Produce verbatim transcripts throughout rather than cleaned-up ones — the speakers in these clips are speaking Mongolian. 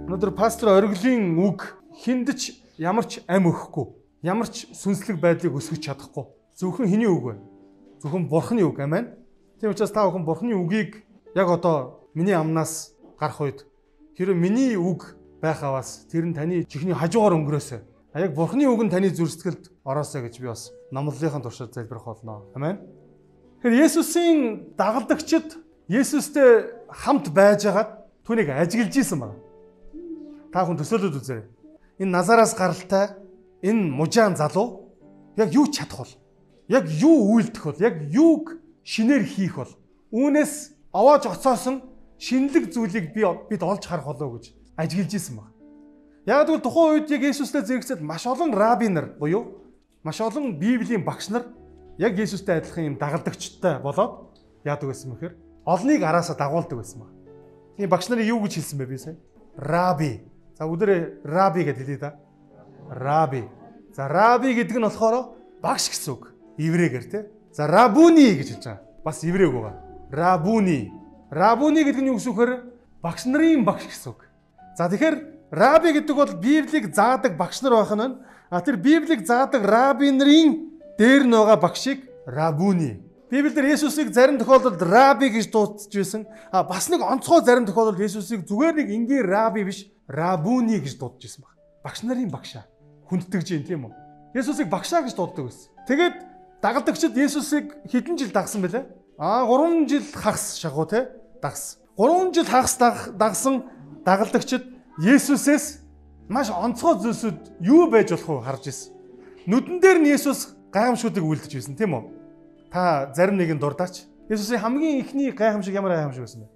Өнөөдөр пастор оргилын үг хүнд ч ямар ч ам өгөхгүй, ямар ч сүнслэг байдлыг өсгөж чадахгүй. Зөвхөн хэний үг вэ? Зөвхөн Бурхны үг, амен. Тийм учраас та бүхэн Бурхны үгийг яг одоо миний амнаас гарах үед хэрэв миний үг байх аваас тэр нь таны чихний хажуугаар өнгөрөөсэй. А яг Бурхны үг нь таны зүрх сэтгэлд ороосэй гэж би бас номлолынхаа туршид залбирах болно. Амен. Тэгэхээр Есүсийн дагалдагчид Есүстэй хамт байжгаад түүнийг ажиглаж исэн байна. Та хүн төсөөлөд үзээрэй. Энэ Назараас гаралтай энэ мужаан залуу яг юу чадах бол? Яг юу үйлдэх бол? Яг юуг шинээр хийх бол? Үүнээс овоож оцоосон шинэлэг зүйлийг би бид олж харах болов гэж ажиглаж исэн байна. Яг тэгвэл тухайн үед яг Есүстэй зэрэгцээд маш олон раби нар буюу маш олон Библийн багш нар яг Есүстэй адилхан юм дагалдагчтай болоод яадаг байсан мэхээр олныг араасаа дагуулдаг байсан байна. Тийм багш нарыг юу гэж хэлсэн бэ би сая? Раби. За өдөр раби гэдэг хэлээ да. Раби. За раби гэдэг нь болохоор багш гэсэн үг. Еврейгээр тий. За рабуни гэж хэлж байгаа. Бас еврей үг байгаа. Рабуни. Рабуни гэдэг нь юу гэсэн үг вэ? Багш нарын багш гэсэн үг. За тэгэхээр раби гэдэг бол Библийг заадаг багш нар байх нь. А тэр Библийг заадаг раби нарын дээр нь байгаа багшийг рабуни. Библиэлд Есүсийг зарим тохиолдолд раби гэж дуудаж байсан. А бас нэг онцгой зарим тохиолдолд Есүсийг зүгээр нэг энгийн раби биш, рабуни гэж дуудаж байсан баг. Багш нарын багшаа. Хүндтгэж юм тийм үү? Есүсийг багшаа гэж дууддаг байсан. Тэгээд дагалдагчид Есүсийг хэдэн жил дагсан бэлээ? Аа гурван жил хагас шахуу те дагс. гурван жил хагас дагсан дагалдагчид Есүсээс маш онцгой зүйлсүүд юу байж болох вэ харж ирсэн. Нүдэн дээр нь Есүс гайхамшгуудыг үлдэж байсан тийм үү? Та зарим нэг нь дурдаач. Есүсийн хамгийн ихний гайхамшиг ямар гайхамшиг байсан бэ?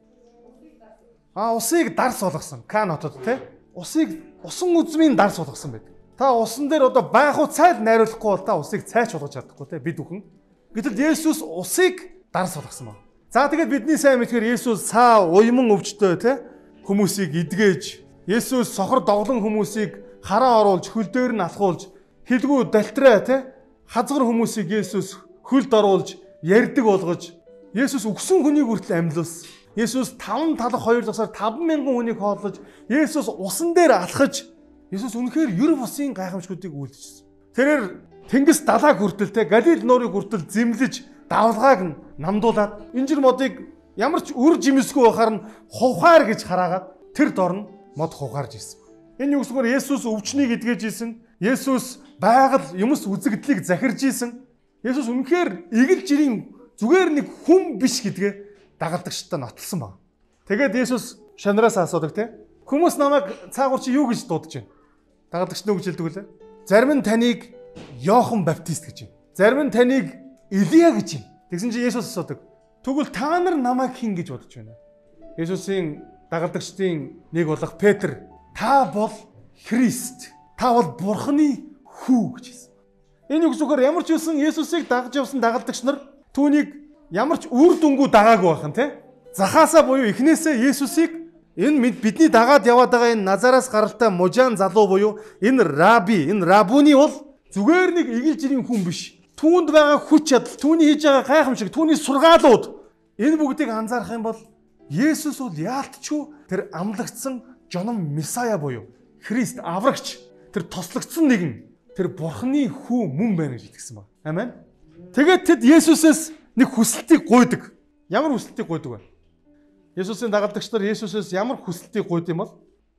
Аа усыг дарс болгосон. Кан хотод те. Усыг усан үзмийн дарс болгосон байдаг. Та усан дээр одоо байх уу цайл найруулахгүй бол та усыг цайч болгож чадахгүй те бид бүхэн. Гэтэл Есүс усыг дарс болгосон байна. За тэгээд бидний сайн мэдхээр Есүс цаа уйман өвчтөй те хүмүүсийг эдгэж, Есүс сохор доглон хүмүүсийг хараа оруулж, хөл дээр нь алхуулж, хилгүү далтраа те хазгар хүмүүсийг Есүс хөлд оруулж, ярьдаг болгож, Есүс өгсөн хүнийг хүртэл амьлуулсан. Есүс таван талах хоёр засаар таван мянган хүнийг хооллож, Есүс усан дээр алхаж, Есүс үнэхээр ер бусын гайхамшгуудыг үйлдчихсэн. Тэрээр Тэнгис далайг хүртэл те Галил нуурыг хүртэл зэмлэж, давлгааг нь намдуулаад, инжир модыг ямар ч үр жимсгүй байхаар нь хувхаар гэж хараагаад тэр дорн мод хувхаарж исэн. Энэ юу гэсгээр Есүс өвчнийг эдгэж исэн. Есүс байгаль юмс үзэгдлийг захирж исэн. Есүс үнэхээр игэл жирийн зүгээр нэг хүн биш гэдгээ дагалдагчтай нотолсон баг. Тэгээд Есүс шанараас асуудаг те. Хүмүүс намайг цаагуур чи юу гэж дуудаж байна? Дагалдагч нь үг хэлдэг үлээ. Зарим нь таныг Йохан Баптист гэж юм. Зарим нь таныг Илия гэж юм. Тэгсэн чи Есүс асуудаг. Тэгвэл та нар намайг хэн гэж бодож байна? Есүсийн дагалдагчдын нэг болох Петр, та бол Христ. Та бол Бурхны хүү гэж хэлсэн. Энэ үг зүгээр ямар ч үсэн Есүсийг дагаж явсан дагалдагч нар түүнийг ямар ч үр дүнгүй дагаагүй байхын те. Захаасаа буюу эхнээсээ Есүсийг энэ бидний дагаад яваад байгаа энэ Назараас гаралтай мужаан залуу буюу энэ раби, энэ рабуни бол зүгээр нэг игэл жирийн хүн биш. Түүнд байгаа хүч чадал, түүний хийж байгаа гайхамшиг, түүний сургаалууд энэ бүгдийг анзаарах юм бол Есүс бол яалтчгүй тэр амлагдсан жонон Месая буюу Христ аврагч, тэр тослогдсон нэгэн, тэр Бурхны хүү мөн байна гэж итгэсэн байна. Амен. Тэгээд тэд Есүсээс нэг хүсэлтийг гуйдаг. Ямар хүсэлтийг гуйдаг вэ? Есүсийн дагалдагч нар Есүсээс ямар хүсэлтийг гуйд юм бол?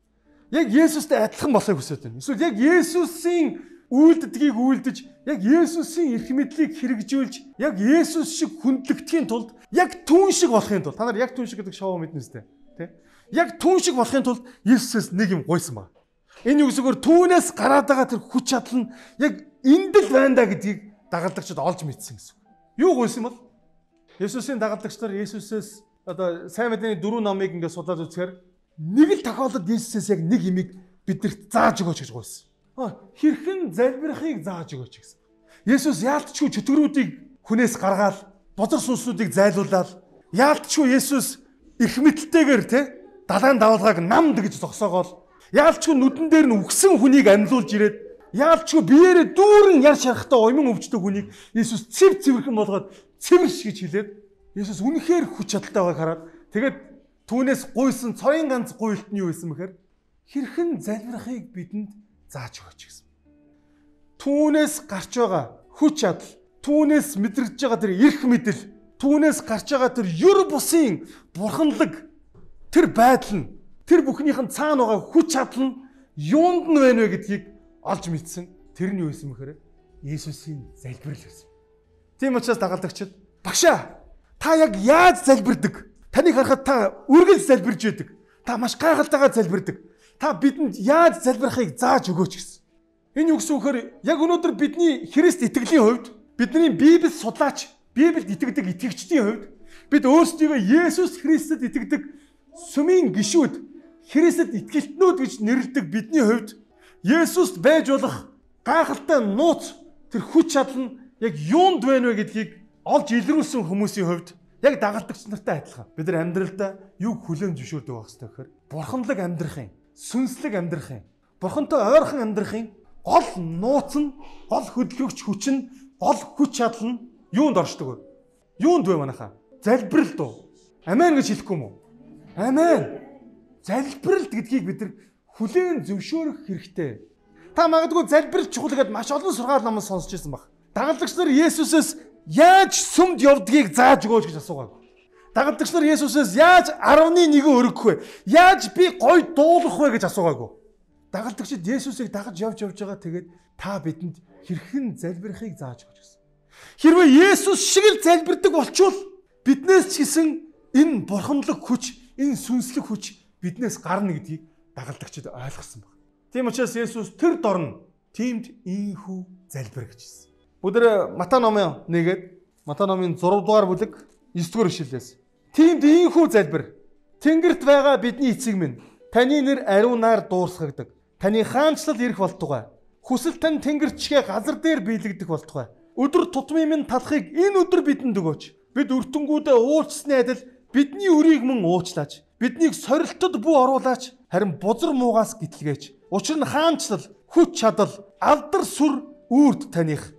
Яг Есүстэй адилхан болохыг хүсэж байна. Эсвэл яг Есүсийн үйлдэлийг үйлдэж, яг Есүсийн эрх мэдлийг хэрэгжүүлж, яг Есүс шиг хүндлэгдэхийн тулд, яг түүн шиг болохын тулд, та нар яг түүн шиг гэдэг шоу мэднэ үстэй, тий? Яг түүн шиг болохын тулд Есүсээс нэг юм гуйсан байна. Энэ юу гэсэгээр түүнээс гараад байгаа тэр хүч чадал нь яг энд л байна да гэдгийг дагалдагчид олж мэдсэн гэсэн. Юу гуйсан бол? Есүсийн дагалдагч нар Есүсээс одоо сайн мэдээний дөрвөн номыг ингээд судлаад үзэхээр нэг л тохиолдолд Есүсээс яг нэг юмыг биднэрт зааж өгөөч гэж гуйсан. Хэрхэн залбирахыг зааж өгөөч гэсэн. Есүс яалтчгүй чөтгөрүүдийг хүнээс гаргаад, бузар сүнслүүдийг зайлуулаад, яалтчгүй Есүс эрх мэдэлтэйгээр те далайн давалгааг намд гэж зогсоогоол, яалтчгүй нүдэн дээр нь үгсэн хүнийг амьлуулж ирээд, яалтчгүй биеэрээ дүүрэн яр шарахтаа уйман өвчтөг хүнийг Есүс цэв цэвэрхэн болгоод цэвэрш гэж хэлээд, Есүс үнэхээр хүч чадалтай байгааг хараад, тэгээд түүнээс гуйсан цорын ганц гуйлт нь юу байсан бэхээр хэрхэн залбирахыг бидэнд зааж өгөөч гэсэн. Түүнээс гарч байгаа хүч чадал, түүнээс мэдрэгдэж байгаа тэр эрх мэдэл, түүнээс гарч байгаа тэр ёр бусын бурханлаг тэр байдал нь, тэр бүхнийх нь цаана байгаа хүч чадал нь юунд нь байна вэ гэдгийг олж мэдсэн. Тэр нь юу байсан бэхээр Есүсийн залбирал байсан. Тийм учраас дагалдагчид, багшаа, та яг яаж залбирдаг? Таныг харахад та үргэлж залбирж байдаг. Та маш гайхалтайгаар залбирдаг. Та бидэнд яаж залбирахыг зааж өгөөч гэсэн. Энэ юу гэсэн үг вэ? Яг өнөөдөр бидний Христ итгэлийн хувьд, бидний Библи судлаач, Библиэд итгэдэг итгэгчдийн хувьд бид өөрсдийгөө Есүс Христэд итгэдэг сүмийн гишүүд, Христэд итгэлтнүүд гэж нэрлэдэг бидний хувьд Есүст байж болох гайхалтай нууц, тэр хүч чадал нь яг юунд байна вэ гэдгийг олж илрүүлсэн хүмүүсийн хувьд яг дагалдагч нартай адилхан. Бид нар амьдралдаа юу хүлээн зөвшөөрдөг байх хэрэгтэй гэхээр бурханлаг амьдрахын, сүнслэг амьдрахын, бурхантай ойрхон амьдрахын гол нууц нь, гол хөдөлгөгч хүч нь, гол хүч чадал нь юунд оршдог вэ? Юунд вэ манайхаа? Залбирал дөө. Амен гэж хэлэхгүй юм уу? Амен. Залбиралт гэдгийг бид нар хүлээн зөвшөөрөх хэрэгтэй. Та магадгүй залбирал чухал гэдээ маш олон сургаал номонд сонсч ирсэн баг. Дагалдагч нар Есүсээс яаж сүмд явдгийг зааж өгөөч гэж асуугааг. Дагалдагч нар Есүсээс яаж арваны нэгэн өргөх вэ? Яаж би гой дуулах вэ гэж асуугааг. Дагалдагчид Есүсийг дагаж явж явж байгаа тэгээд та бидэнд хэрхэн залбирахыг зааж өгч гэсэн. Хэрвээ Есүс шиг л залбирдаг болчвол биднээс ч гэсэн энэ бурханлаг хүч, энэ сүнслэг хүч биднээс гарна гэдгийг дагалдагчид ойлгосон баг. Тийм учраас Есүс тэр дорн тиймд ийхүү залбир гэж хэлсэн. Бүгд Матай номын нэгэд Матай номын зурав дугаар бүлэг девять дугаар ишлэлээс. Тиймд ийхүү залбир. Тэнгэрт байгаа бидний эцэг минь, таны нэр ариунаар дуурсгагддаг. Таны хаанчлал ирэх болтугай. Хүсэл тань тэнгэрчгээ газар дээр биелэгдэх болтугай. Өдөр тутмын минь талахыг энэ өдөр бидэнд өгөөч. Бид өртөнгүүдээ уучлсны адил бидний өрийг мөн уучлаач. Биднийг сорилтод бүү оруулаач. Харин бузар муугаас гэтлгээч. Учир нь хаанчлал, хүч чадал, алдар сүр үрд таних.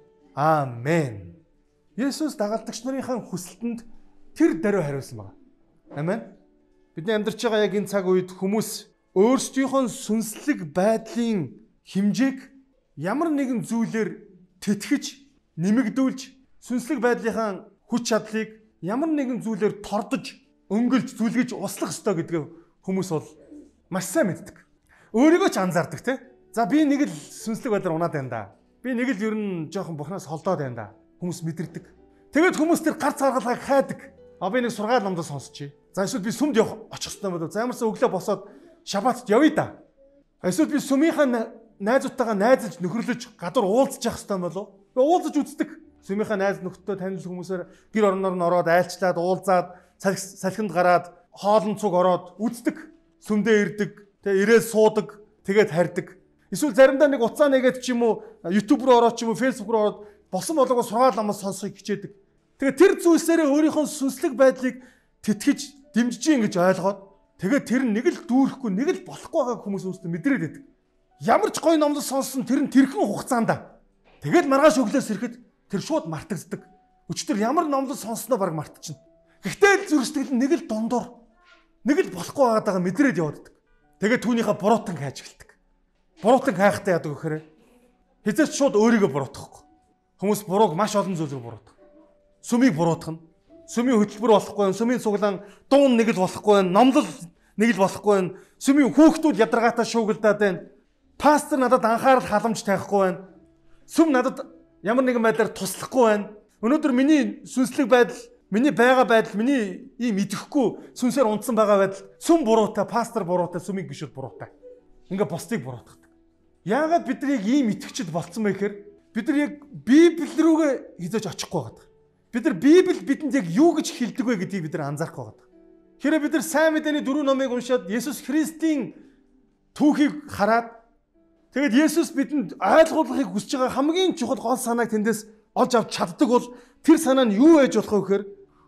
Амен. Есүс дагалдагч нарын хүсэлтэнд тэр даруй хариулсан байна. Амен. Бидний амьдарч байгаа яг энэ цаг үед хүмүүс өөрсдийнхөө сүнслэг байдлын хэмжээг ямар нэгэн зүйлээр тэтгэж, нэмэгдүүлж, сүнслэг байдлынхаа хүч чадлыг ямар нэгэн зүйлээр тордож, өнгөлж, зүлгэж услах ёстой гэдгээ хүмүүс бол маш сайн мэддэг. Өөрийгөө ч анзаардаг те. За би нэг л сүнслэг байдлаар унаад байна да. Би нэг л ер нь жоохон бурхнаас холдоод байна да. Хүмүүс мэдэрдэг. Тэгээд хүмүүс тэр гарц гаргалгааг хайдаг. А би нэг сургаал номдоо сонсчихъя. За эсвэл би сүмд явах очих ёстой болов. За ямарсаа өглөө босоод шабатд явъя да. Эсвэл би сүмийнхаа найзуудтайгаа найзалж нөхөрлөж гадуур уулзах ёстой болов. Би уулзаж үздэг. Сүмийнхаа найз нөхдөд танил хүмүүсээр гэр орноор нь ороод айлчлаад уулзаад салхинд гараад хоолн цуг ороод үздэг. Сүмдээ ирдэг. Тэгээ ирээд суудаг. Тэгээд харьдаг. Эсвэл заримдаа нэг уцаа нэгээд ч юм уу YouTube руу ороод ч юм уу Facebook руу ороод босон болгоо сургаал намаас сонсохыг хичээдэг. Тэгээд тэр зүйлсээрээ өөрийнхөө сүнслэг байдлыг тэтгэж дэмжиж ийн гэж ойлгоод тэгээд тэр нэг л дүүрэхгүй нэг л болохгүй байгааг хүмүүс өөрсдөө мэдрээд байдаг. Ямар ч гоё номлол сонссон тэр нь тэрхэн хугацаанд. Тэгээд маргааш өглөөс ирэхэд тэр шууд мартагддаг. Өчтөр ямар номлол сонссноо баг мартчихна. Гэхдээ л зүрхсэтгэл нэг л дундуур нэг л болохгүй байгааг мэдрээд явдаг. Тэгээд түүнийхээ буруутан хайж эхэлдэг. Буруутан хайхтай яадаг гэхээр хязгаарч шууд өөрийгөө буруутгахгүй. Хүмүүс бурууг маш олон зүйлээр буруутгах. Сүмийг буруутгах нь, сүмийн хөтөлбөр болохгүй байх, сүмийн цуглаан дуун нэг л болохгүй байх, номлол нэг л болохгүй байх, сүмийн хүүхдүүд ядаргаатай шуугилдаад байна. Пастор надад анхаарал халамж тавихгүй байна. Сүм надад ямар нэгэн байдлаар туслахгүй байна. Өнөөдөр миний сүнслэг байдал, миний байгаа байдал, миний ийм идэхгүй сүнсээр унтсан байгаа байдал, сүм буруутай, пастор буруутай, сүмийн гишүүд буруутай. Ингээ бусдыг буруутгадаг. Яагаад бид нар яг ийм итгэгчд болцсон бэ гэхээр бид нар яг Библи рүүгээ хизээж очихгүй байгаа. Бид нар Библи бидэнд яг юу гэж хэлдэг вэ гэдгийг бид нар анзаарах байгаа. Хэрэв бид нар сайн мэдээний дөрвөн номыг уншаад Есүс Христийн түүхийг хараад тэгээд Есүс бидэнд ойлгуулахыг хүсэж байгаа хамгийн чухал гол санааг тэндээс олж авч чаддаг бол тэр санаа нь юу байж болох вэ гэхээр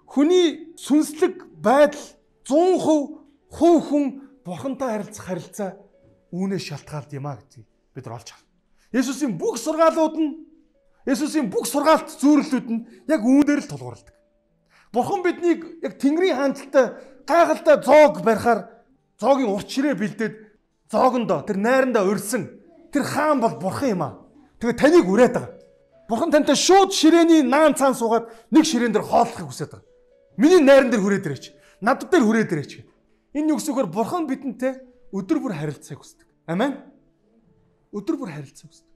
хүний сүнслэг байдал зуун хувь хувь хүн бурхантай харилцах харилцаа үүнээс шалтгаалд юм а гэдгийг бид нар олж харна. Есүсийн бүх сургаалууд нь Есүсийн бүх сургаалт зүйрлэлүүд нь яг үүнээр л тулгуурладаг. Бурхан биднийг яг Тэнгэрийн хаанчлалтай гайхалтай зоог барихаар зоогийн урт ширээ бэлдээд зоогондоо тэр найрандаа урьсан тэр хаан бол бурхан юм аа. Тэгээ таныг үрээд байгаа. Бурхан тантай шууд ширээний наан цаан суугаад нэг ширээн дээр хооллохыг хүсэж байгаа. Миний найран дээр хүрээд ирээч. Над дээр хүрээд ирээч гэдэг. Энэ юу гэсэгээр бурхан бидэнтэй өдөр бүр харилцааг хүсдэг. Амен. Өдөр бүр харилцааг хүсдэг.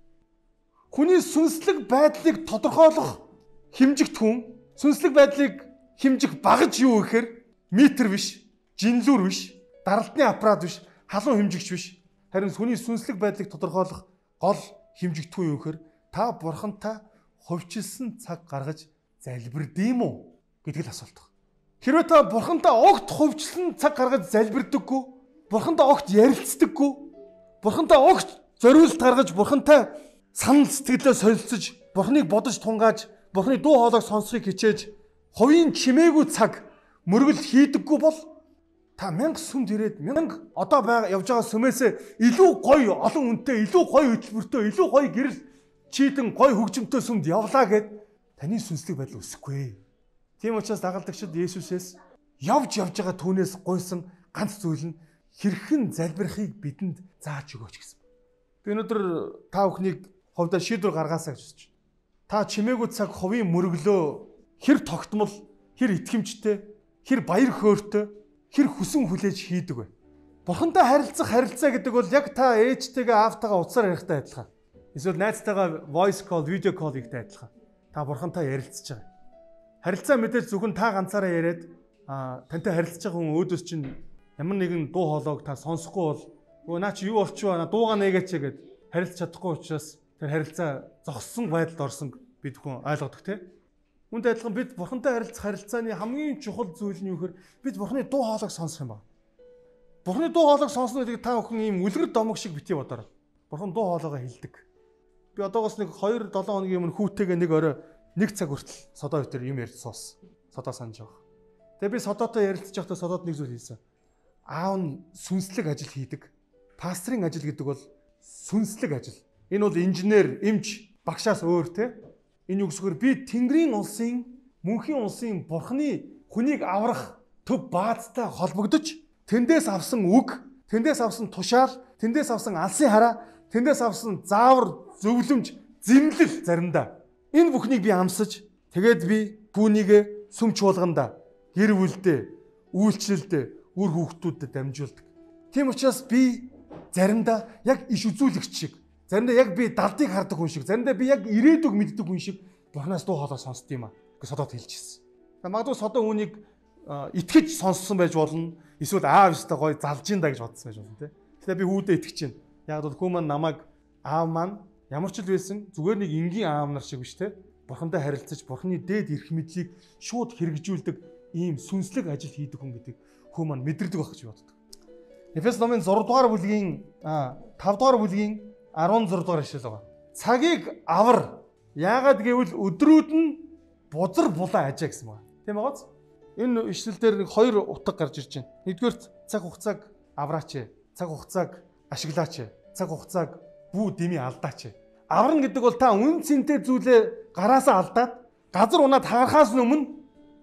Хүний сүнслэг байдлыг тодорхойлох хэмжигт хүн, сүнслэг байдлыг хэмжих багаж юу гэхээр метр биш, жинлүүр биш, даралтны аппарат биш, халуун хэмжигч биш. Харин хүний сүнслэг байдлыг тодорхойлох гол хэмжигт хүн юу гэхээр та бурхантай хувьчилсан цаг гаргаж залбирдэм үү гэдэг л асуулт байна. Хэрвээ та бурхантай огт хувьчилсан цаг гаргаж залбирдаггүй, бурхантай огт ярилцдаггүй, бурхантай огт зориулт гаргаж бурхантай санал сэтгэлээ солилцож, бурхныг бодож тунгааж, бурхны дуу хоолойг сонсохыг хичээж, хувийн чимээгүй цаг мөргөл хийдэггүй бол та мянга сүмд ирээд мянга одоо байгаа явж байгаа сүмээсээ илүү гоё, олон үнэтэй, илүү гоё хөтөлбөртэй, илүү гоё гэрэл чийдэн гоё хөгжимтэй сүмд явлаа гэд таны сүнслэг байдал өсөхгүй. Тийм учраас дагалдагчид Есүсээс явж явж байгаа түүнээс гойсон ганц зүйл нь хэрхэн залбирахыг бидэнд зааж өгөөч гэсэн. Би өнөөдөр та бүхнийг хувьдаа шийдвэр гаргаасаа гэж бодож байна. Та чимээгүй цаг хувийн мөрөглөө хэр тогтмол, хэр итгэмжтэй, хэр баяр хөөртэй, хэр хүсэн хүлээж хийдэг вэ? Бурхантай харилцах харилцаа гэдэг бол яг та ээжтэйгээ аавтайгаа утсаар ярихтай адилхан. Эсвэл найзтайгаа voice call, video call хийхтэй адилхан. Та бурхантай ярилцж байгаа. Харилцаа мэдээж зөвхөн та ганцаараа яриад тантай харилцаж байгаа хүн өөдөөс чинь ямар нэгэн дуу хоолойг та сонсохгүй бол өө наа чи юу болчихваа дуугаа нээгээч гэд харилцаж чадахгүй учраас тэр харилцаа зогссон байдалд орсон бид хүн ойлгодог те. Үүнтэй адилхан бид бурхантай харилцах харилцааны хамгийн чухал зүйл нь юу гэхээр бид бурханы дуу хоолойг сонсох юм байна. Бурханы дуу хоолойг сонсно гэдэг та бүхэн ийм үлгэр домог шиг битгий бодорой. Бурхан дуу хоолойгоо хэлдэг. Би одоогоос нэг хоёр долоо хоногийн өмнө хүүтэйгээ нэг орой нэг цаг хүртэл содоо өтер юм ярьж суус. Содоо санаж байгаа. Тэгээ би содоотой ярилцж байхдаа содоод нэг зүйл хэлсэн. Аав нь сүнслэг ажил хийдэг. Пастрын ажил гэдэг бол сүнслэг ажил. Энэ бол инженер, эмч, багшаас өөр те. Энэ юу гэсгээр би Тэнгэрийн улсын, мөнхийн улсын бурхны хүнийг аврах төв баазтай холбогдож, тэндээс авсан үг, тэндээс авсан тушаал, тэндээс авсан алсын хараа, тэндээс авсан заавар, зөвлөмж, зэмлэл заримдаа. Энэ бүхнийг би амсаж, тэгээд би түүнийг сүм чуулганда, гэр бүлдээ, үйлчлэлдээ, үр хүүхдүүдэд дамжуулдаг. Тийм учраас би заримдаа яг иш үзүүлэгч шиг, заримдаа яг би далдыг хардаг хүн шиг, заримдаа би яг ирээдүг мэддэг хүн шиг бурхнаас дуу хоолой сонсд юм аа гэж содоод хэлчихсэн. Магадгүй содоо үүнийг итгэж сонссон байж болно. Эсвэл аав өстой гоё залж ин да гэж бодсон байж болно те. Тэгэхээр би хүүдээ итгэж чинь. Яг бол хүү маань намайг аав маань ямар ч л байсан зүгээр нэг энгийн аав нар шиг биш те. Бурхантай харилцаж бурхны дээд эрх мэдлийг шууд хэрэгжүүлдэг ийм сүнслэг ажил хийдэг хүн гэдэг хүү маань мэдэрдэг байх гэж боддог. Эфес номын зураг дугаар бүлгийн тав дугаар бүлгийн арван зураг дугаар ишлэл байгаа. Цагийг авар. Яагаад гэвэл өдрүүд нь бузар булаа ажаа гэсэн байна. Тийм байгааз? Энэ ишлэл дээр нэг хоёр утга гарч ирж байна. Нэгдүгээр цаг хугацааг авраач. Цаг хугацааг ашиглаач. Цаг хугацааг бүү дэмий алдаач. Аварна гэдэг бол та үн цэнтэй зүйлээ гараасаа алдаад газар унаад хагарахаас өмнө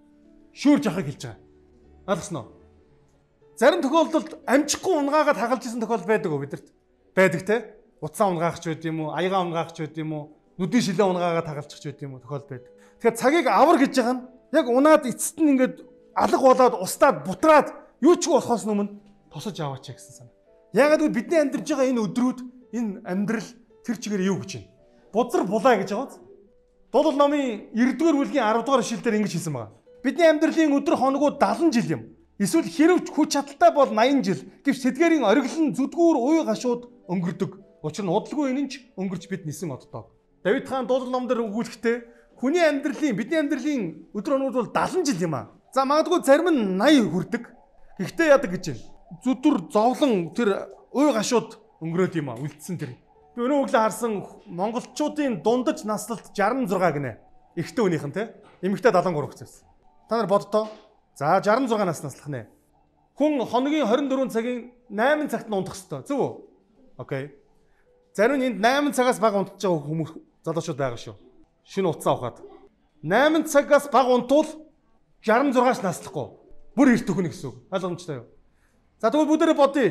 шүүрж авахыг хэлж байгаа. Ойлгосноо? Зарим тохиолдолд амжихгүй унгаагаад хагалж исэн тохиолдол байдаг уу бидэрт? Байдаг те? Утсаа унгаагч байд юм уу? Аягаа унгаагч байд юм уу? Нүдийн шилээ унгаагаад хагалчих байд юм уу? Тохиолдол байдаг. Тэгэхээр цагийг авар гэж байгаа нь яг унаад эцэст нь ингээд алга болоод устдаад бутраад юу ч болохоос өмнө тосож аваач гэсэн санаа. Ягаад гэвэл бидний амьдарч байгаа энэ өдрүүд, энэ амьдрал тэр чигээр юу гэж байна? Бузар булаа гэж байгаа. Дуулал номын ердүгээр бүлгийн арав дугаар ишлэлээр ингэж хэлсэн байгаа. Бидний амьдралын өдөр хоногуд дагалан жил юм. Эсвэл хэрвч хүч чадалтай бол наян жил. Гэвч тэдгээрийн ориглон зүдгүүр уй гашууд өнгөрдөг. Учир нь удалгүй энэ ч өнгөрч бид нисэн оддог. Давид хаан дуулал номдэр өгүүлэхдээ хүний амьдралын, бидний амьдралын өдөр хоногуд бол дагалан жил юм аа. За магадгүй зарим нь наян хүрдэг. Гэхдээ яадаг гэж байна. Зүдүр зовлон тэр уй гашууд өнгөрөөд юм аа. Үлдсэн тэр. Би өнөө өглөө харсан монголчуудын дундаж наслалт шарм зураг гинэ. Эхтэй хүнийхэн те. Эмэгтэй дагалан гурав гэсэн. Та нар бодтоо. За шарм зураг нас наслах нэ. Хүн хоногийн хорин дөрвөн цагийн найман цагт нь унтах ёстой. Зөв үү? Окей. Зарим нь энд найман цагаас бага унтж байгаа хүмүүс залуучууд байгаа шүү. Шинэ утсаа ухаад. найман цагаас бага унтвал шарм зургаас наслахгүй. Бүр эрт өхнө гэсэн үг. Ойлгомжтой юу? За тэгвэл бүгдээрээ бодъё.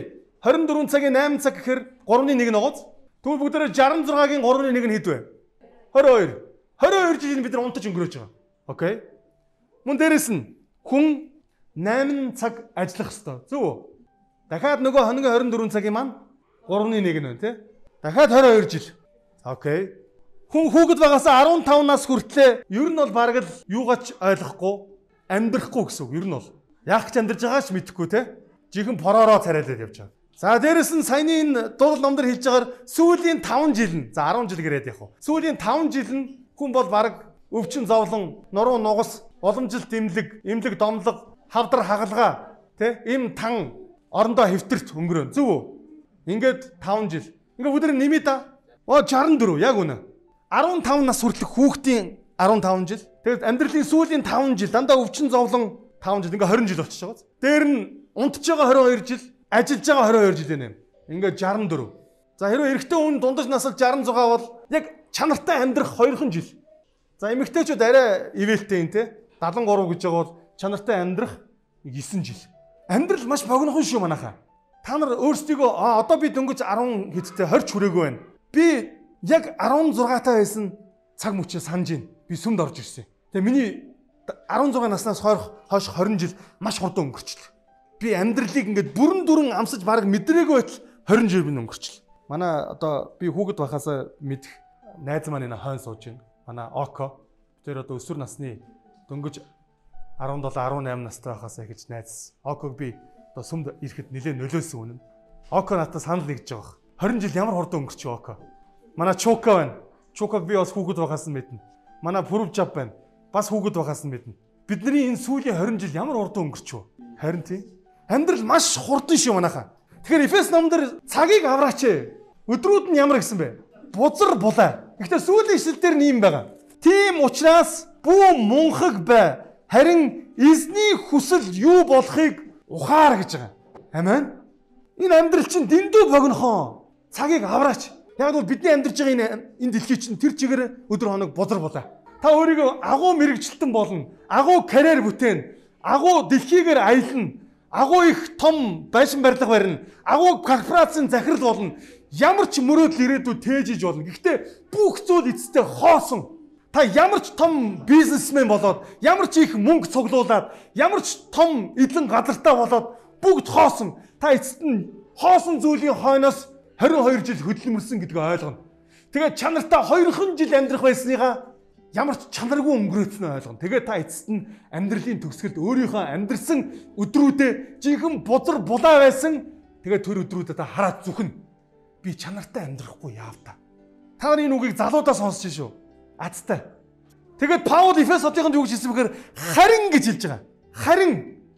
хорин дөрвөн цагийн найман цаг гэхээр гуравны нэг нь гоц. Тэгвэл бүгдээрээ шестьдесят шестерийн гуравны нэг нь хэд вэ? двадцать two. двадцать two жил бид нар унтаж өнгөрөөж байгаа. Окей. Мөн дээрэс нь хүн найман цаг ажиллах ёстой. Зөв үү? Дахиад нөгөө хоногийн хорин дөрвөн цагийн маань гуравны нэг нь байна, тий? Дахиад двадцать two жил. Окей. Хүн хүүхэд багаас фifteen нас хүртлээр ер нь бол бараг л юугаач ойлгохгүй, амьдрахгүй гэсэн үг. Ер нь бол яах гэж амьдарч байгаач мэдэхгүй, тий? Жихэн поророо царайлаад явж байгаа. За дээрэс нь саяны энэ дуулал номдор хэлж байгаагаар сүүлийн five жил нь, за ten жил гэрээд явах. Сүүлийн five жил нь хүн бол бараг өвчин зовлон, нуруу нугас, уламжлалт эмнэлэг, эмнэлэг домлог, хавдар хагалгаа, тий? Им тан орондоо хэвтэрт өнгөрөөн. Зөв үү? Ингээд five жил. Ингээд өдөр нэмээ да. Оо sixty-four яг үнэ. fifteen нас хүртэлх хүүхдийн fifteen жил. Тэгээд амьдралын сүүлийн five жил дандаа өвчин зовлон five жил ингээд twenty жил болчихж байгаа. Дээр нь унтж байгаа twenty-two жил, ажиллаж байгаа twenty-two жил байна. Ингээд sixty-four. За хэрвээ эрэгтэй хүн дундаж насалж sixty-six бол яг чанартай амьдрах two жил. За эмэгтэйчүүд арай ивэлтэй юм те. seventy-three гэж байгаа бол чанартай амьдрах nine жил. Амьдрал маш богинохон шүү манайхаа. Та нар өөрсдийгөө а одоо би дөнгөж ten хэдтэй twenty хүрээгүй байна. Би яг sixteen таа байсан цаг мөчөө санаж байна. Би сүмд орж ирсэн. Тэгээ миний sixteen наснаас хойш twenty жил маш хурдан өнгөрчлөө. Би амьдралыг ингээд бүрэн дүрэн амсаж бараг мэдрээгүй байтал twenty жил би өнгөрчлөө. Манай одоо би хүүхэд байхасаа мэдэх найз маань энэ хойно сууж байна. Манай Око. Тэр одоо өсвөр насны дөнгөж sevenseven eighteen настай байхасаа гэж найз. Оког би одоо сүмд ирэхэд нэлээд нөлөөсөн үнэн. Око надад санал нэгж байгаа. twenty жил ямар хурдан өнгөрч Око. Манай Чука байна. Чукаг би бас хүүхэд байхаас нь мэднэ. Манай Пүрвжав байна. Бас хүүхэд байхаас нь мэднэ. Бидний энэ сүүлийн twenty жил ямар хурдан өнгөрч вэ? Харин тийм. Амьдрал маш хурдан шүү манайхаа. Тэгэхээр Эфес номдэр цагийг авраач. Өдрүүд нь ямар гэсэн бэ? Бузар булаа. Гэхдээ сүүлийн ишлэлдэр нь юм байгаа. Тийм учраас бүү мунхаг бай. Харин эзний хүсэл юу болохыг ухаар гэж байгаа. Амен. Энэ амьдрал чинь дэндүү богинохон. Цагийг авраач. Яг бол бидний амьдарч байгаа энэ энэ дэлхий чинь тэр чигээр өдөр хоног бузар булаа. Та өөрийгөө агуу мэрэгчлэлтэн болно. Агуу карьер бүтээн. Агуу дэлхийгээр аялна. Агуу их том байшин барилга барина. Агуу корпорацийн захирал болно. Ямар ч мөрөөдөл ирээдүйд тээжиж болно. Гэхдээ бүх зүйл эцэстээ хоосон. Та ямар ч том бизнесмен болоод, ямар ч их мөнгө цуглуулад, ямар ч том эдлэн газартаа болоод бүгд хоосон. Та эцэст нь хоосон зүйлийн хойноос twenty-two жил хөдөлмөрсөн гэдгийг ойлгоно. Тэгээд чанартай two жил амьдрах байсныгаа ямар ч чанаргүй өнгөрөөцнөө ойлгоно. Тэгээд та эцэст нь амьдралын төгсгөлд өөрийнхөө амьдрсан өдрүүдэд жинхэнэ бузар булаа байсан. Тэгээд тэр өдрүүдэд та хараад зүхэн. Би чанартай амьдрахгүй яав та. Та нар энэ үгийг залуудаа сонсч шүү. Азтай. Тэгээд Паул Эфесотынд юу гэж хэлсэн бэхээр харин гэж хэлж байгаа. Харин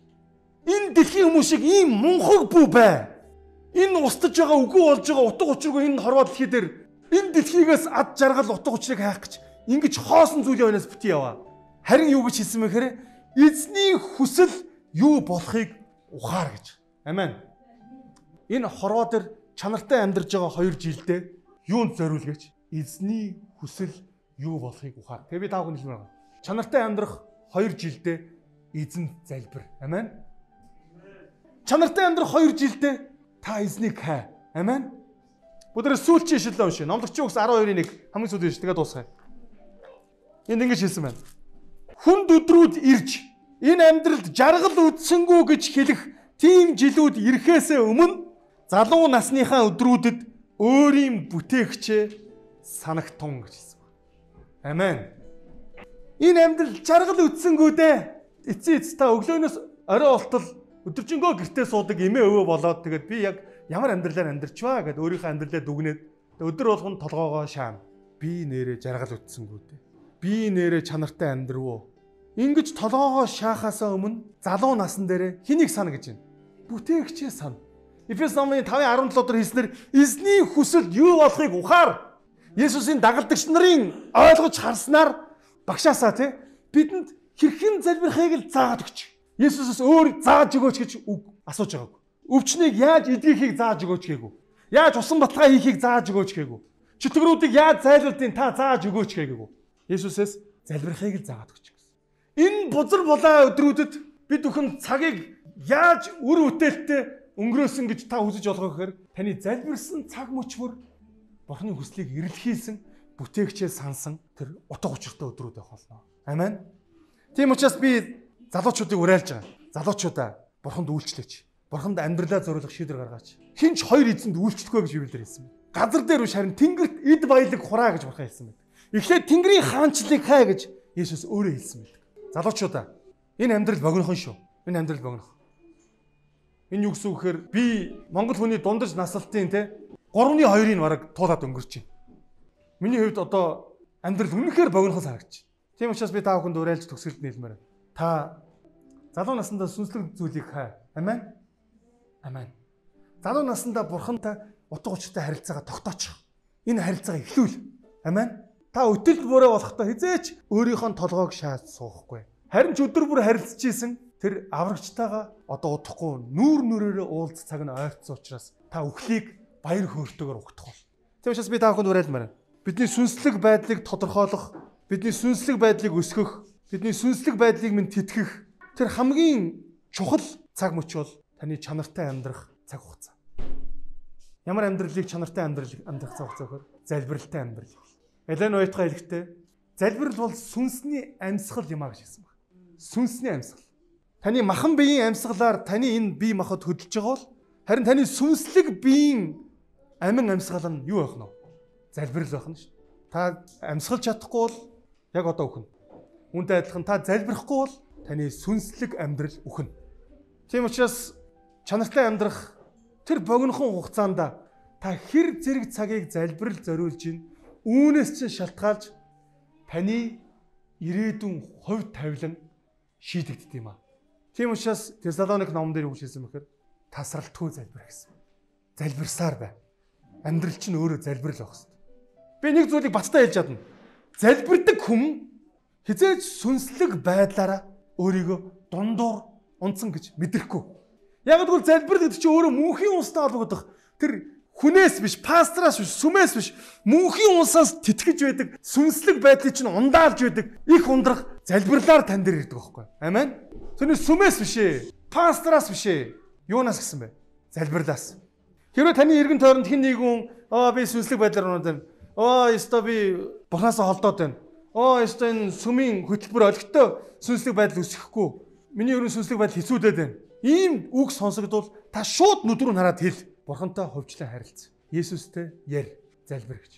энэ дэлхийн хүмүүс шиг ийм мунхаг бүү бай. Энэ устж байгаа үгүй болж байгаа утга учиргүй энэ хорвоо дэлхий дээр энэ дэлхийгээс ад жаргал утга учирыг хайх гэж ингэж хоосон зүйлийн өнөөс бити яваа. Харин юу гэж хэлсэн бэхээр эзний хүсэл юу болохыг ухаар гэж. Амен. Энэ хорвоо дээр чанартай амьдарч байгаа two жилдээ юунд зориулгаач? Эзний хүсэл юу болохыг ухаар. Тэгээ би таа хүн хэлмээр байна. Чанартай амьдрах two жилдээ эзэн залбир. Амен. Чанартай амьдрах two жилдээ та эзнийг хай. Амен. Бүгдээ сүүлчийн ишлэл уншия. Номлогчийн үгс twelve-ийн one хамгийн сүүлд ишлэл тэгээд дуусгая. Энд ингэж хэлсэн байна. Хүнд өдрүүд ирж энэ амьдралд жаргал үдсэнгүү гэж хэлэх тийм жилүүд ирэхээсээ өмнө залуу насныхаа өдрүүдэд өөрийн бүтээгчээ санагтун гэж хэлсэн байна. Амен. Энэ амьдрал жаргал үдсэнгүүдээ эцээ эц та өглөөнөөс орой болтол өдөржингөө гэртээ суудаг эмээ өвөө болоод тэгээд би яг ямар амьдралаар амьдрчваа гэд өөрийнхөө амьдралаа дүгнээд өдөр болгон толгоогоо шаана. Би нэрээ жаргал үтсэнгүүдээ. Би нэрээ чанартай амьдрвуу. Ингиж толгоогоо шаахаасаа өмнө залуу насан дээр хэнийг сана гэж байна? Бүтээгчээ сана. Эфес номын five seventeen дээр хэлснээр эзний хүсэл юу болохыг ухаар. Есүсийн дагалдагч нарын ойлгож харснаар багшаасаа тий бидэнд хэрхэн залбирахыг л заагаад өгч. Есүсээс өөр зааж өгөөч гэж асууж байгаагүй. Өвчнийг яаж эдгэхийг зааж өгөөч гээгүй. Яаж усан баталгаа хийхийг зааж өгөөч гээгүй. Чөтгөрүүдийг яаж зайлуулдгийг та зааж өгөөч гээгүй. Есүсээс залбирахыг л заагаад өгч гэсэн. Энэ бузар булаа өдрүүдэд бид бүхэн цагийг яаж үр бүтээлтэй өнгөрөөсөн гэж та үзэж олгоо гэхээр таны залбирсан цаг мөчмөр Бурхны хүслийг эрэлхийлсэн бүтээгчээ сансан тэр утга учиртай өдрүүд байх болно. Амен. Тийм учраас би залуучуудыг уриалж байгаа. Залуучуудаа Бурханд үйлчлээч. Бурханд амьдралаа зориулах шийдвэр гаргаач. Хинч хоёр эзэнд үйлчлэхгүй гэж Библиэр хэлсэн байна. Газар дээр биш харин тэнгэрт эд баялаг хураа гэж Бурхан хэлсэн байна. Эхлээд тэнгэрийн хаанчлыг хай гэж Есүс өөрөө хэлсэн байдаг. Залуучуудаа энэ амьдрал богинохон шүү. Энэ амьдрал богино. Энэ юу гэсэн үг гэхээр би Монгол хүний дундаж насалтын те гуравны хоёрыг бараг туулаад өнгөрч байна. Миний хувьд одоо амьдрал үнэхээр богинохон санагдаж байна. Тийм учраас би та бүхэнд уриалж төгсгөлд нийлмээр. Та залуу наснда сүнслэг зүйлийг хай. Амен. Амен. Залуу наснда Бурхантай утга учиртай харилцаагаа тогтоочих. Энэ харилцаагаа эхлүүл. Амен. Та өтөлд бүрээ болохтой хизээч өөрийнхөө толгойг шааж суухгүй. Харин ч өдөр бүр харилцаж исэн тэр аврагчтайгаа одоо удахгүй нүүр нүрээрээ уулз цаг нь ойрцсон учраас та өхлийг баяр хөөртэйгээр угтах бол. Тийм учраас би та бүхэнд уриалмаар. Бидний сүнслэг байдлыг тодорхойлох, бидний сүнслэг байдлыг өсгөх, бидний сүнслэг байдлыг минь тэтгэх тэр хамгийн чухал цаг мөч бол таны чанартай амьдрах цаг хугацаа. Ямар амьдралыг чанартай амьдрал амьдрах цаг хугацаа гэхээр залбиралтай амьдрал. Элен Уайтга хэлэхдээ залбирал бол сүнсний амьсгал юм а гэж хэлсэн байна. Сүнсний амьсгал. Таны махан биеийн амьсгалаар таны энэ бие махбод хөдөлж байгаа бол харин таны сүнслэг биеийн амин амьсгал нь юу байх нь вэ? Залбирал байх нь шүү. Та амьсгалж чадахгүй бол яг одоо өхнө. Үүнтэй адилхан та залбирахгүй бол таны сүнслэг амьдрал өхнө. Тийм учраас чанартай амьдрах тэр богинохон хугацаанд та хэр зэрэг цагийг залбирал зориулж ийн үүнээс чинь шалтгаалж таны ирээдүйн хувь тавилан шийдэгддэг юм аа. Тийм учраас Тесалоник номон дээр үг хэлсэн мэхээр тасралтгүй залбир гэсэн. Залбирсаар бай. Амьдрал чинь өөрөө залбирал байх хэрэгтэй. Би нэг зүйлийг бацтай хэлж чадна. Залбирдаг хүн хизээж сүнслэг байдлаараа өөрийгөө дундуур унтсан гэж мэдрэхгүй. Яг гэвэл залбирал гэдэг чинь өөрөө мөнхийн унстай холбогдох тэр хүнээс биш, пастраас биш, сүмээс биш, мөнхийн унсаас тэтгэж байдаг сүнслэг байдлыг чинь ундаалж байдаг их ундрах залбирлаар тань дээр ирдэг байхгүй. Амен. Тэний сүмээс биш ээ, пастраас биш ээ. Юунаас гисэн бэ? Залбирлаас. Хэрвээ таны эргэн тойронд хэн нэгэн аа би сүнслэг байдлаар унаад байна. Аа ёстой би Бурханаас холдоод байна. Аа ёстой энэ сүмийн хөтөлбөр олигтой сүнслэг байдал өсөхгүй. Миний ерөн сүнслэг байдал хэцүүдээд байна. Ийм үг сонсогдвол та шууд нүд рүү хараад хэл. Бурхантай хөвчлэн харилцаа. Есүстэй яар, залбир гэж.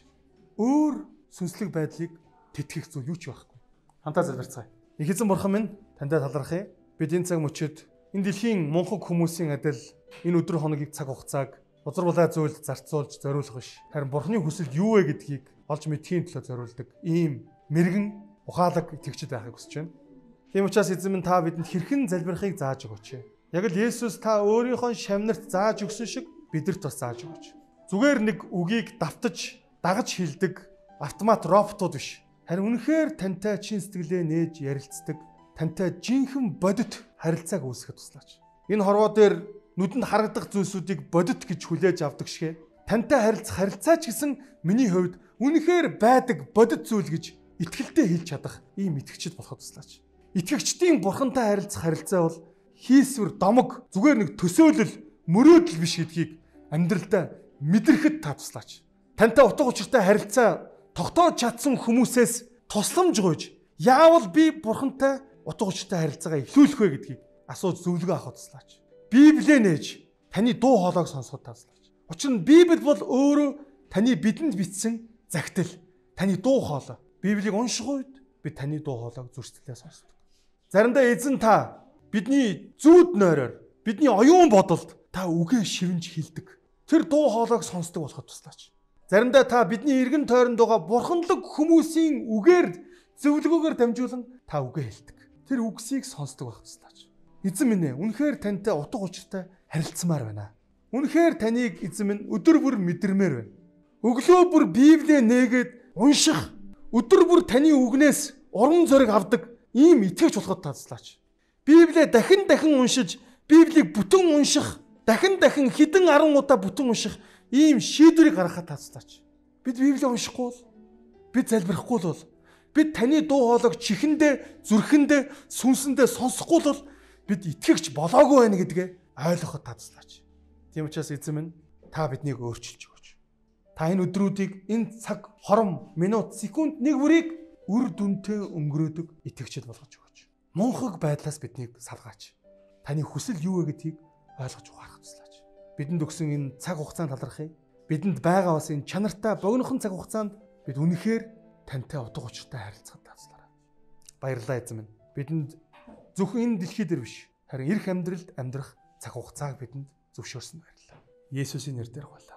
Өөр сүнслэг байдлыг тэтгэх зүйл юу ч байхгүй. Хамтаа залбирцгаая. Их эзэн Бурхан минь тантай талархъя. Бид энэ цаг мөчид энэ дэлхийн мунхаг хүмүүсийн адил энэ өдөр хоногийг цаг хугацааг узар булаа зүйлд зарцуулж зориулах биш. Харин Бурханы хүсэл юу вэ гэдгийг олж мэдхийн төлөө зориулдаг ийм мэрэгэн ухаалаг итгэгчд байхыг хүсэж байна. Тийм учраас эзэн минь та бидэнд хэрхэн залбирахыг зааж өгөөч. Яг л Есүс та өөрийнхөө шавнарт зааж өгсөн шиг бидэрт бас зааж өгөөч. Зүгээр нэг үгийг давтаж, дагаж хэлдэг автомат роботууд биш. Харин үнэхээр тантай чин сэтгэлээ нээж ярилцдаг, тантай жинхэнэ бодит харилцааг үүсгэж туслаач. Энэ хорвоо дээр нүдэнд харагдах зүйлсүүдийг бодит гэж хүлээж авдаг шигэ. Тантай харилцах харилцаач гэсэн миний хувьд үнэхээр байдаг бодит зүйл гэж итгэлтэй хэлж чадах ийм итгэгчд болоход туслаач. Итгэгчдийн Бурхантай харилцах харилцаа бол хийсвэр домог зүгээр нэг төсөөлөл мөрөөдөл биш гэдгийг амьдралдаа мэдрэхэд та туслаач. Тантай утга учиртай харилцаа тогтоож чадсан хүмүүсээс тусламж гуйж яавал би Бурхантай утга учиртай харилцаагаа эхлүүлэх вэ гэдгийг асууж зөвлөгөө авах туслаач. Библийг нээж таны дуу хоолойг сонсоход туслаач. Учир нь Библи бол өөрөө таны бидэнд бичсэн загтал, таны дуу хоолой. Библийг унших үед бид таны дуу хоолойг зүрхсэтгэлээ сонсдог. Заримдаа эзэн та бидний зүүд нойроор, бидний оюун бодолд та үгээ шивнж хэлдэг. Тэр дуу хоолойг сонсдог болоход туслаач. Заримдаа та бидний эргэн тойронд байгаа бурханлаг хүмүүсийн үгээр зөвлөгөөгөр дамжуулан та үгээ хэлдэг. Тэр үгсийг сонсдог байх туслаач. Эзэн минь ээ, үнэхээр тантай утга учиртай харилцмаар байна. Үнэхээр таныг эзэн минь өдөр бүр мэдэрмээр байна. Өглөө бүр Библийг нээгээд унших, өдөр бүр таны үгнээс урам зориг авдаг ийм итгэж болоход туслаач. Библийг дахин дахин уншиж, Библийг бүтэн унших, дахин дахин хэдэн арван удаа бүтэн унших ийм шийдвэрийг гаргахад туслаач. Бид Библийг уншихгүй бол, бид залбирахгүй бол, бид таны дуу хоолойг чихэндээ, зүрхэндээ, сүнсэндээ сонсохгүй бол бид итгэгч болоогүй байна гэдгээ ойлгоход туслаач. Тийм учраас эзэн минь та биднийг өөрчилж өгөөч. Та энэ өдрүүдийг, энэ цаг, хором, минут, секунд, нэг бүрийг үр дүнтэй өнгөрөөдөг итгэгчд болгож өгөөч. Мунхаг байдлаас биднийг салгаач. Таны хүсэл юу вэ гэдгийг ойлгож ухаарах туслаач. Бидэнд өгсөн энэ цаг хугацаанд талархъя. Бидэнд байгаа бас энэ чанартай богинохон цаг хугацаанд бид үнэхээр тантай утга учиртай харилцахад тавцлаарай. Баярлалаа эзэн минь. Бидэнд зөвхөн энэ дэлхий дээр биш, харин эрх амьдралд амьдрах цаг хугацааг бидэнд зөвшөөрсөн баярлалаа. Есүсийн нэрээр гуйлаа.